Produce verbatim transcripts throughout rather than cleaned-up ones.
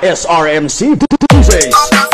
S R M C D Js.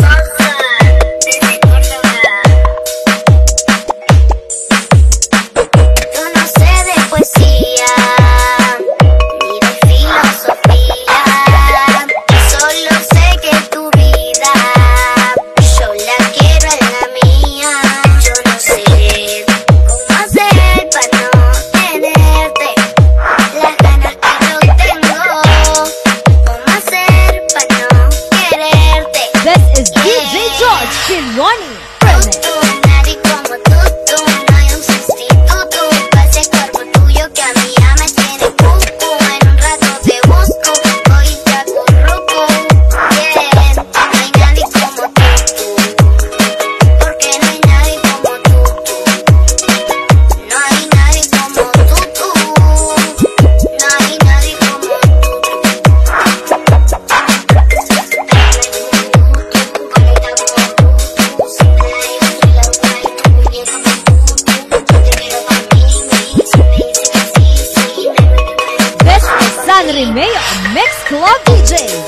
Remeo Mix Club D Js.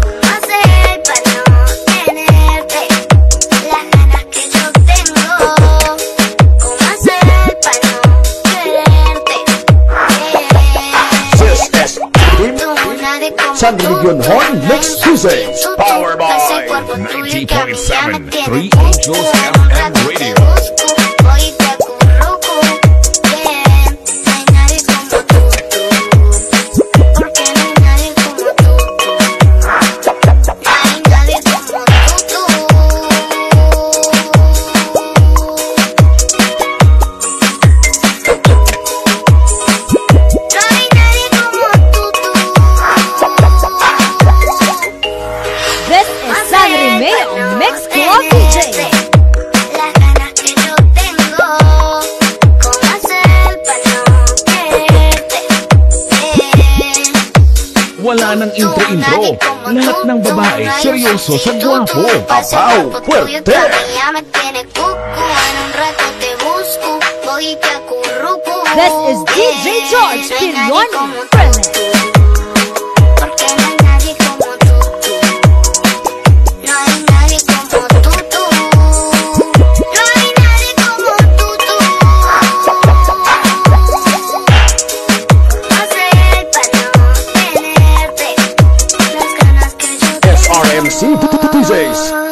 San Region Horn Mix D Js. Power by ninety point seven Three Angels F M Radio. Mix Club D Js. Wala nang intro-intro. Lahat ng babae seryoso sa guwapo. Apaw, fuerte. This is D J George Pilioni Remix. S R M C D Js.